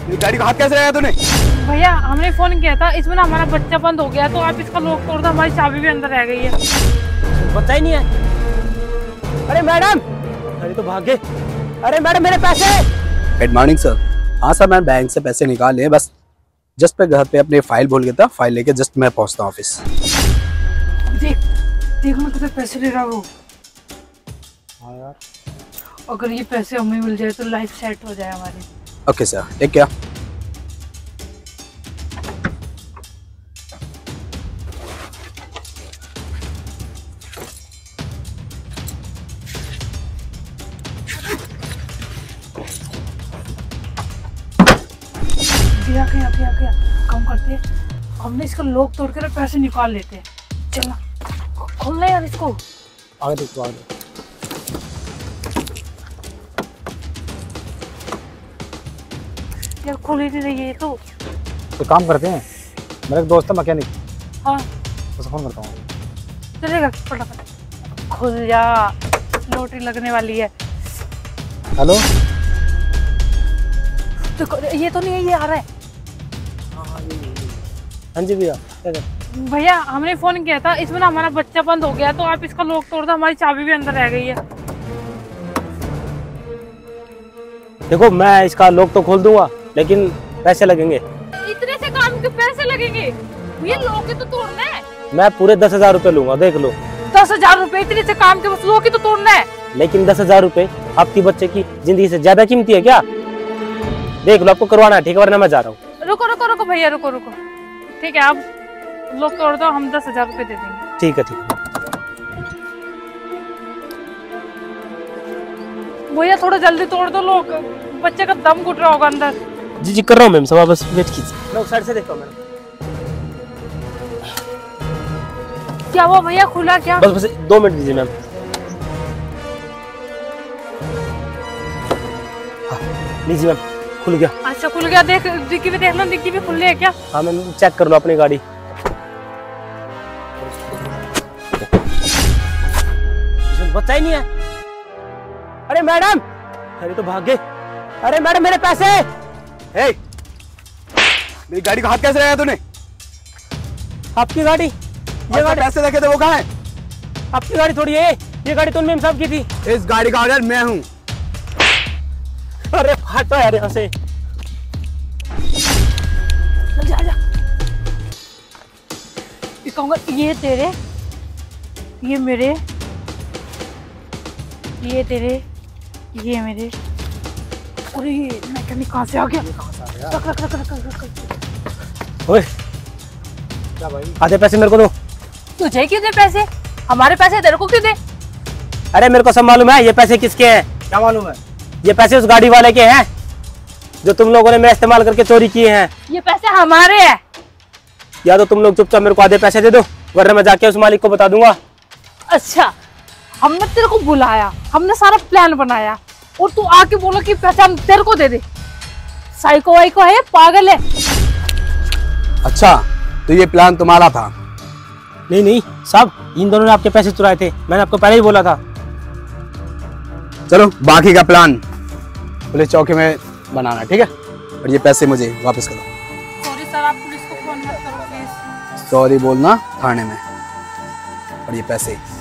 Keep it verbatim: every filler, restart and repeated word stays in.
गाड़ी को हाथ कैसे लगाया तूने? भैया हमने फोन किया था, इसमें ना हमारा बच्चा बंद हो गया, तो आप इसका लॉक तोड़ दो, हमारी चाबी भी अंदर रह गई है। पता ही नहीं है। अरे मैडम, अरे तो भाग गए। अरे मैडम मेरे पैसे। Good morning sir. हाँ सर, मैं बैंक से पैसे निकाल लिए, बस जस्ट पे घर पे अपनी फाइल भूल गया था, फाइल लेके जस्ट मैं पहुंचता हूँ ऑफिस। देख देख ना कितने पैसे ले रहा वो। हाँ यार, अगर ये पैसे हमें मिल जाए तो लाइफ सेट हो जाए हमारी। Okay sir, take care. गया गया गया गया काम करते हैं, हमने इसका लॉक तोड़ कर पैसे निकाल लेते हैं। चल खोलना यार इसको। आगे देख तो आगे। यार खुल ही नहीं रही है ये तो। तो काम करते हैं, मेरा एक दोस्त है मैकेनिक, हाँ उससे फोन करता हूँ। चलेगा फटाफट। खुल जा, लॉटरी लगने वाली है। हेलो, तो ये तो नहीं है, ये आ रहा है। हाँ जी भैया। भैया हमने फोन किया था, इसमें ना हमारा बच्चा बंद हो गया, तो आप इसका लॉक तोड़ दो, हमारी चाबी भी अंदर रह गई है। देखो मैं इसका लॉक तो खोल दूंगा, लेकिन पैसे लगेंगे। इतने से काम के पैसे लगेंगे? भैया लॉक ही तो तोड़ना है। मैं पूरे दस हजार रूपए लूंगा, देख लो। दस हजार रूपए इतने से काम के, बस लॉक ही तो तोड़ना है। लेकिन दस हजार रूपए आपकी बच्चे की जिंदगी से ज्यादा कीमती है क्या? देख लो, आपको करवाना है ठीक है, वरना मैं जा रहा हूँ। रुको रुको रुको भैया, रुको रुको। ठीक है, आप लॉक तोड़ दो, हम दस हजार रूपए दे देंगे। ठीक है ठीक है। भैया थोड़ा जल्दी तोड़ दो लॉक, बच्चे का दम घुट रहा होगा अंदर। जी जी कर रहा हूँ मैम, सब बस वेट कीजिए। मैं उस साइड से देखता हूँ मैडम। क्या हुआ भैया, खुला क्या? बस बस दो मिनट दीजिए मैम। हाँ लीजिए मैम, खुल गया। अच्छा खुल गया, देख डिक्की भी देख लो, डिक्की भी खुल है क्या? हाँ मैम, चेक कर लो अपनी गाड़ी। बच्चा ही नहीं है। अरे मैडम, अरे तो भाग गए। अरे मैडम मेरे पैसे। हे, मेरी गाड़ी को हाथ कैसे लगाया तूने? आपकी गाड़ी? ये गाड़ी पैसे रखे थे वो कहाँ है? आपकी गाड़ी थोड़ी है, ये गाड़ी तो मेम साहब की थी। इस गाड़ी का ऑनर मैं हूँ। अरे हटो यार यहाँ से। जा जा। ये कहूँगा, ये तेरे, ये मेरे, ये तेरे, ये मेरे। अरे मैकेनिक कहाँ से आ गया? रख रख रख रख रख रख। ओए क्या भाई, आधे पैसे मेरे को दो। तुझे क्यों दे पैसे? हमारे पैसे तेरे को क्यों दे? अरे मेरे को सब मालूम है, ये पैसे किसके हैं। क्या मालूम है? ये पैसे उस गाड़ी वाले के हैं जो तुम लोगों ने मेरा इस्तेमाल करके चोरी किए हैं। ये पैसे हमारे हैं। या तो तुम लोग चुपचाप मेरे को आधे पैसे दे दो, वरना मैं जाके उस मालिक को बता दूंगा। अच्छा, हमने तेरे को बुलाया, हमने सारा प्लान बनाया, और तू आके बोला कि पैसे हम तेरे को दे दे। साइको वाइको है, पागल है। अच्छा, तो ये प्लान तुम्हारा था? नहीं नहीं साहब, इन दोनों ने आपके पैसे चुराए थे, मैंने आपको पहले ही बोला था। चलो बाकी का प्लान पुलिस चौकी में बनाना, ठीक है? और ये पैसे मुझे वापस करो। सॉरी सर, आप पुलिस को फोन मत करो प्लीज। सॉरी बोलना थाने में, और ये पैसे